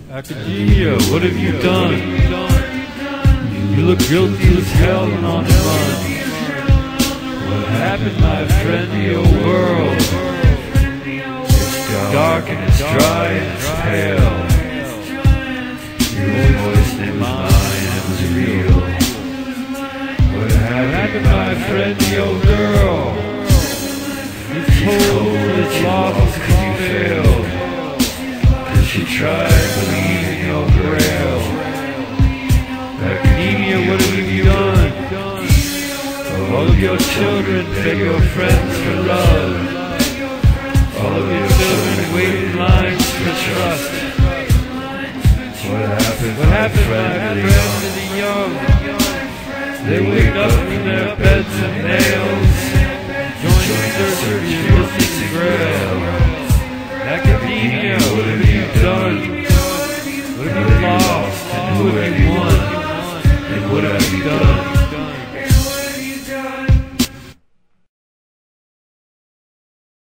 Academia, what have you done? You look guilty as hell and on the run. What happened, my friend, to your world? It's dark and it's dry and it's pale. Your voice in mine, it was real. What happened, my friend, to your girl? You told this love was cause you failed. Cause she tried to believe in your grail. Academia, what have you done? All of your children beg your friends for love. All of your children wait in lines for trust. What happened, my friend, to the young? They wake up from their beds and nails, join the search for your missing grail. Academia, what have you done? What have you lost and who have you won? And what have you done?